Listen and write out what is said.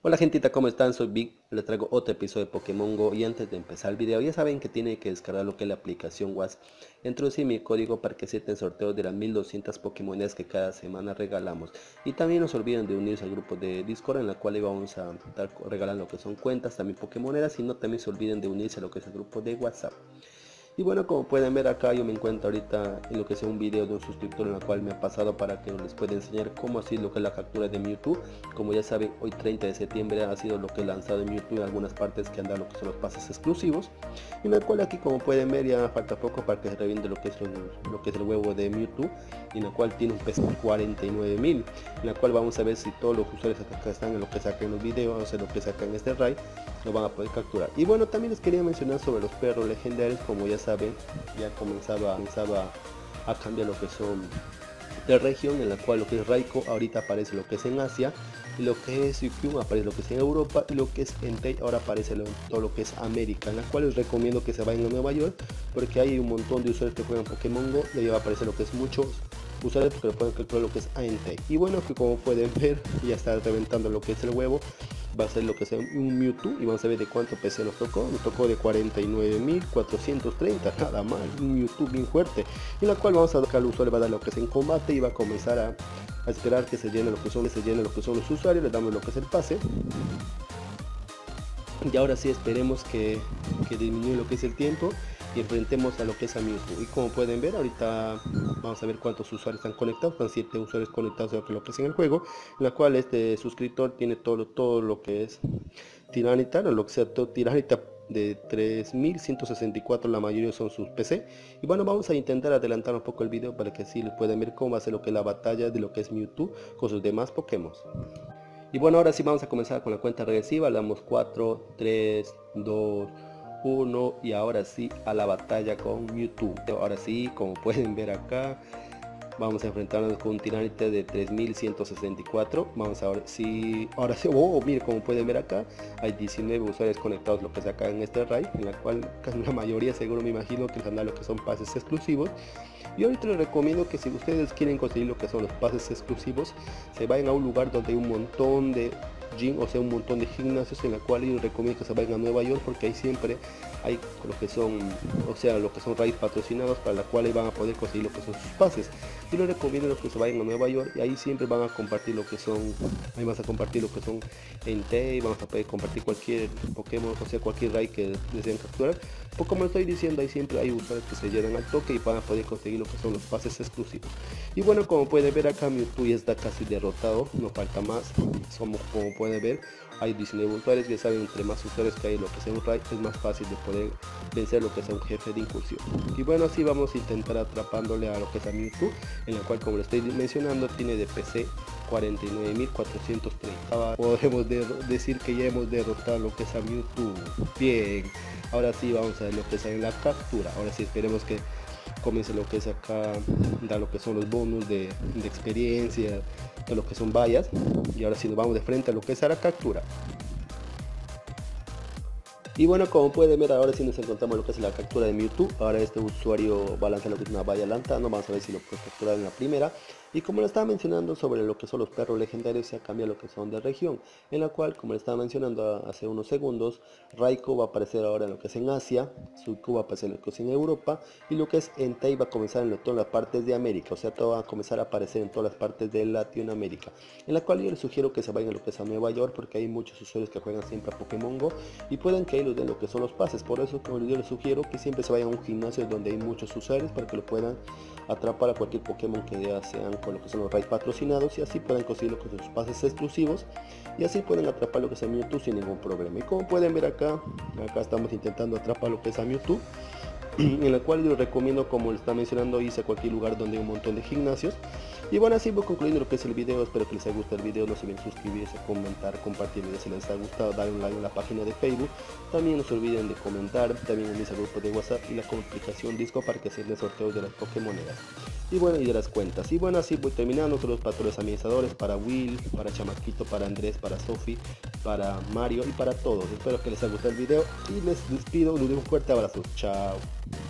Hola gentita, ¿cómo están? Soy Vic, les traigo otro episodio de Pokémon Go y antes de empezar el video ya saben que tienen que descargar lo que es la aplicación WhatsApp. Introducir mi código para que acepten sorteos de las 1200 Pokémones que cada semana regalamos. Y también no se olviden de unirse al grupo de Discord en la cual vamos a estar regalando lo que son cuentas, también Pokémoneras, y no también se olviden de unirse a lo que es el grupo de WhatsApp. Y bueno, como pueden ver acá, yo me encuentro ahorita en lo que es un video de un suscriptor en el cual me ha pasado para que les pueda enseñar cómo así lo que es la captura de Mewtwo. Como ya saben, hoy 30 de septiembre ha sido lo que he lanzado en Mewtwo en algunas partes que han dado lo que son los pases exclusivos, en el cual aquí, como pueden ver, ya falta poco para que se reviente lo que es el huevo de Mewtwo, en el cual tiene un peso 49.000, en la cual vamos a ver si todos los usuarios acá están en lo que sacan los videos, o sea, lo que sacan este raid, lo van a poder capturar. Y bueno, también les quería mencionar sobre los perros legendarios. Como ya saben, ya comenzaba a cambiar lo que son de región, en la cual lo que es Raikou ahorita aparece lo que es en Asia, y lo que es Suicune aparece lo que es en Europa, y lo que es Entei ahora aparece todo lo que es América, en la cual les recomiendo que se vayan a Nueva York, porque hay un montón de usuarios que juegan Pokémon Go y ahí va a aparecer lo que es muchos usuarios porque lo pueden calcular lo que es Entei. Y bueno, que como pueden ver, ya está reventando lo que es el huevo. Va a ser lo que sea un Mewtwo y vamos a ver de cuánto PC nos tocó de 49.430, nada mal, un Mewtwo bien fuerte, en la cual vamos a dar al usuario, va a dar lo que es en combate y va a comenzar a esperar que se llene lo que son los usuarios. Le damos lo que es el pase y ahora sí esperemos que disminuya lo que es el tiempo y enfrentemos a lo que es a Mewtwo. Y como pueden ver, ahorita vamos a ver cuántos usuarios están conectados. Están 7 usuarios conectados a lo que es en el juego, en la cual este suscriptor tiene todo lo que es Tyranitar, o lo que sea todo Tyranitar de 3164, la mayoría son sus PC. Y bueno, vamos a intentar adelantar un poco el video para que así puedan ver cómo va a ser lo que es la batalla de lo que es Mewtwo con sus demás Pokémon. Y bueno, ahora sí vamos a comenzar con la cuenta regresiva. Le damos 4, 3, 2, 1 y ahora sí a la batalla con Mewtwo. Ahora sí, como pueden ver acá, vamos a enfrentarnos con un Tyranitar de 3164. Vamos ahora sí, oh, mire, como pueden ver acá, hay 19 usuarios conectados lo que se acá en este raid, en la cual la mayoría seguro me imagino que les han dado lo que son pases exclusivos. Y ahorita les recomiendo que si ustedes quieren conseguir lo que son los pases exclusivos, se vayan a un lugar donde hay un montón de gym, o sea, un montón de gimnasios, en la cual yo les recomiendo que se vayan a Nueva York, porque ahí siempre hay lo que son, o sea, lo que son raids patrocinados, para la cual van a poder conseguir lo que son sus pases. Yo les recomiendo que se vayan a Nueva York y ahí siempre van a compartir lo que son, ahí vas a compartir lo que son Entei, vamos a poder compartir cualquier Pokémon, o sea, cualquier raid que deseen capturar. Pues como estoy diciendo, ahí siempre hay usuarios que se llenan al toque y van a poder conseguir lo que son los pases exclusivos. Y bueno, como pueden ver acá, Mewtwo ya está casi derrotado, no falta más. Somos, como pueden ver, hay 19 usuarios. Ya saben, entre más usuarios que hay lo que sea un raid, es más fácil de poder vencer lo que sea un jefe de incursión. Y bueno, así vamos a intentar atrapándole a lo que es a Mewtwo, en la cual, como le estoy mencionando, tiene de PC 49.430. Podemos decir que ya hemos derrotado lo que es a Mewtwo. Bien, ahora sí vamos a ver lo que es en la captura. Ahora sí esperemos que comience lo que es acá, da lo que son los bonus de experiencia, de lo que son vallas. Y ahora sí nos vamos de frente a lo que es a la captura. Y bueno, como pueden ver, ahora sí nos encontramos lo que es la captura de Mewtwo. Ahora este usuario va a lanzar lo que es una valla lantano. Vamos a ver si lo puede capturar en la primera. Y como le estaba mencionando sobre lo que son los perros legendarios, se ha cambiado lo que son de región, en la cual, como le estaba mencionando hace unos segundos, Raikou va a aparecer ahora en lo que es en Asia, Suicune va a aparecer en lo que es en Europa, y lo que es Entei va a comenzar en todas las partes de América, o sea, todo va a comenzar a aparecer en todas las partes de Latinoamérica, en la cual yo les sugiero que se vayan a lo que es a Nueva York, porque hay muchos usuarios que juegan siempre a Pokémon Go y pueden que ahí los den lo que son los pases. Por eso, como yo les sugiero que siempre se vayan a un gimnasio donde hay muchos usuarios para que lo puedan atrapar a cualquier Pokémon que ya sean con lo que son los raids patrocinados, y así pueden conseguir lo que son sus pases exclusivos y así pueden atrapar lo que es a Mewtwo sin ningún problema. Y como pueden ver acá estamos intentando atrapar lo que es a Mewtwo, en la cual yo recomiendo, como les está mencionando, irse a cualquier lugar donde hay un montón de gimnasios. Y bueno, así voy concluyendo lo que es el video. Espero que les haya gustado el video. No se olviden suscribirse, comentar, compartir el video si les ha gustado, darle un like en la página de Facebook. También no se olviden de comentar, también unirse al grupo de WhatsApp y la aplicación Discord para que se den sorteos de las Pokémonedas y bueno, y de las cuentas. Y bueno, así voy terminando. Saludos para todos los administradores, para Will, para Chamaquito, para Andrés, para Sophie, para Mario y para todos. Espero que les haya gustado el video y les despido. Les doy un fuerte abrazo. Chao.